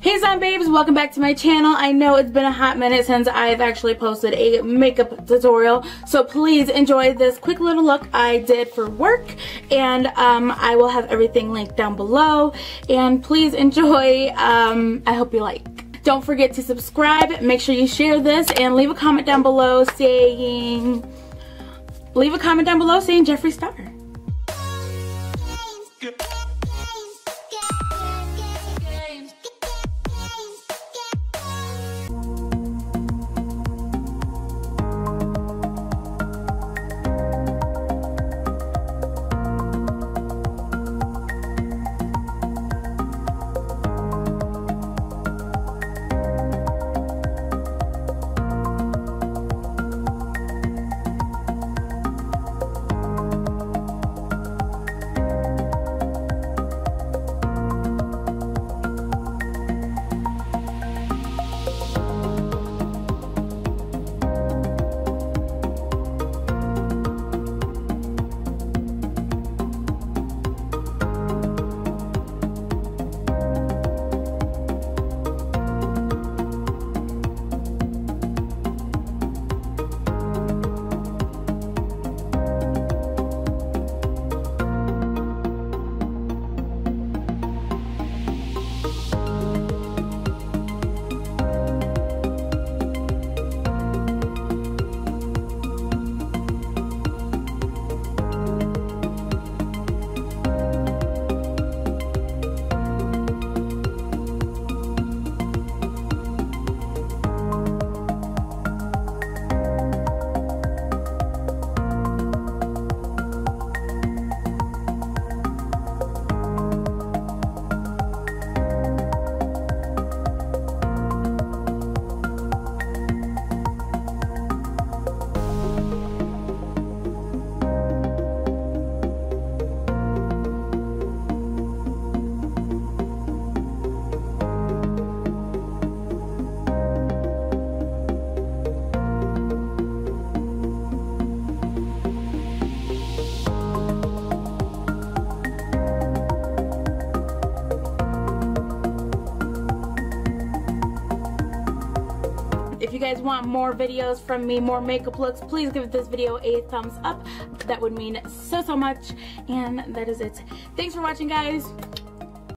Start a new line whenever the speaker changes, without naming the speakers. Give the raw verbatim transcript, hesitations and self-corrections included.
Hey Zom babes, welcome back to my channel. I know it's been a hot minute since I've actually posted a makeup tutorial, so please enjoy this quick little look I did for work, and um, I will have everything linked down below, and please enjoy. um, I hope you like. Don't forget to subscribe, make sure you share this, and leave a comment down below saying, leave a comment down below saying Jeffree Star. If you guys want more videos from me, more makeup looks, please give this video a thumbs up. That would mean so, so much. And that is it. Thanks for watching, guys.